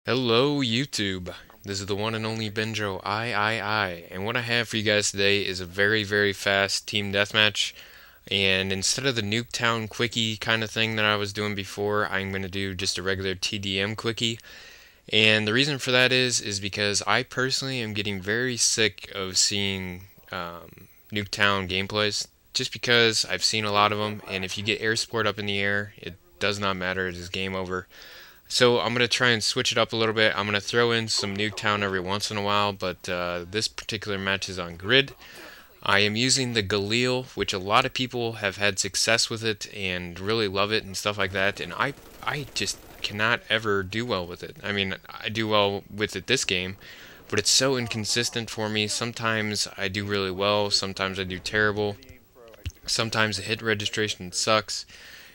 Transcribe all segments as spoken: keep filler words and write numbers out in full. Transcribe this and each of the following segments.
Hello YouTube, this is the one and only Benjo I I I, and what I have for you guys today is a very very fast team deathmatch. And instead of the Nuketown quickie kind of thing that I was doing before, I'm going to do just a regular T D M quickie. And the reason for that is is because I personally am getting very sick of seeing um, Nuketown gameplays, just because I've seen a lot of them, and if you get air support up in the air, it does not matter, it is game over. So I'm going to try and switch it up a little bit. I'm going to throw in some Nuketown every once in a while, but uh, this particular match is on grid. I am using the Galil, which a lot of people have had success with it and really love it and stuff like that, and I I just cannot ever do well with it. I mean, I do well with it this game, but it's so inconsistent for me. Sometimes I do really well, sometimes I do terrible. Sometimes the hit registration sucks.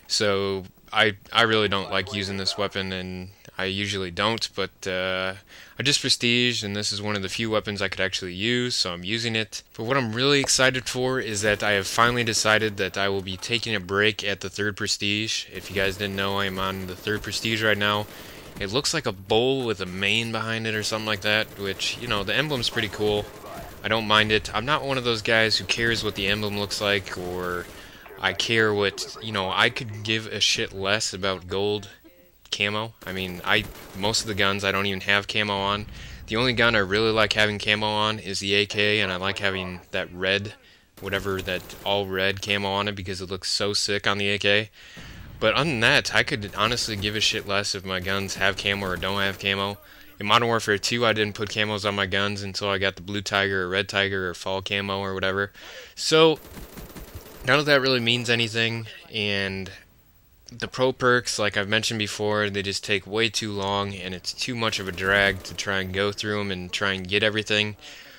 So I I really don't like using this weapon, and I usually don't, but uh, I just prestige, and this is one of the few weapons I could actually use, so I'm using it. But what I'm really excited for is that I have finally decided that I will be taking a break at the third prestige. If you guys didn't know, I'm on the third prestige right now. It looks like a bowl with a mane behind it or something like that, which, you know, the emblem's pretty cool. I don't mind it. I'm not one of those guys who cares what the emblem looks like, or I care what, you know, I could give a shit less about gold camo. I mean, I most of the guns I don't even have camo on. The only gun I really like having camo on is the A K, and I like having that red, whatever, that all red camo on it because it looks so sick on the A K. But other than that, I could honestly give a shit less if my guns have camo or don't have camo. In Modern Warfare two, I didn't put camos on my guns until I got the Blue Tiger or Red Tiger or Fall Camo or whatever. So, none of that really means anything, and the pro perks, like I've mentioned before, they just take way too long, and it's too much of a drag to try and go through them and try and get everything.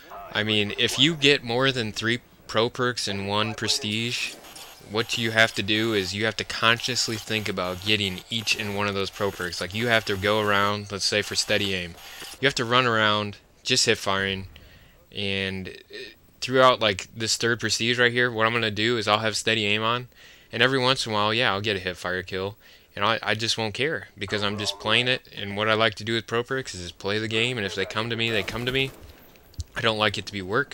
I mean, if you get more than three pro perks in one prestige, what you have to do is you have to consciously think about getting each and one of those pro perks. Like, you have to go around, let's say for steady aim, you have to run around just hip firing, and throughout like this third prestige right here, what I'm gonna do is I'll have steady aim on, and every once in a while, yeah, I'll get a hip fire kill, and I, I just won't care because I'm just playing it. And what I like to do with pro perks is just play the game, and if they come to me, they come to me. I don't like it to be work.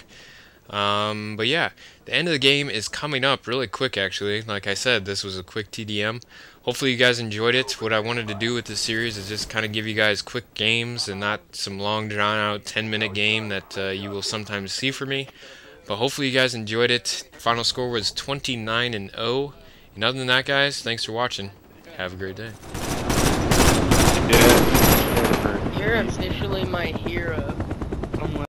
Um, but yeah, the end of the game is coming up really quick actually. Like I said, this was a quick T D M. Hopefully you guys enjoyed it. What I wanted to do with this series is just kind of give you guys quick games and not some long drawn out ten minute game that uh, you will sometimes see from me. But hopefully you guys enjoyed it. Final score was twenty-nine and oh. And other than that, guys, thanks for watching. Have a great day. You're officially my hero.